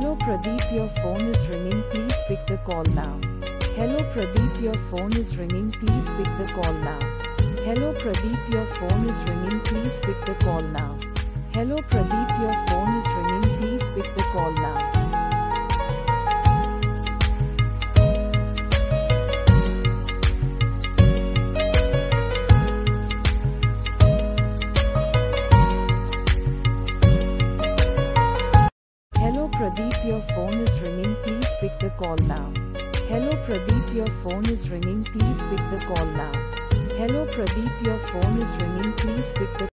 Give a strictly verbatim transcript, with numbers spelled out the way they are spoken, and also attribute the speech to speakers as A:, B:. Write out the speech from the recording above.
A: Hello Pradeep, your phone is ringing, please pick the call now. Hello Pradeep, your phone is ringing, please pick the call now. Hello Pradeep, your phone is ringing, please pick the call now. Hello Pradeep, your phone is ringing, please pick the call now. Hello Pradeep, your phone is ringing, please pick the call now. Hello Pradeep, your phone is ringing, please pick the call now. Hello Pradeep, your phone is ringing, please pick the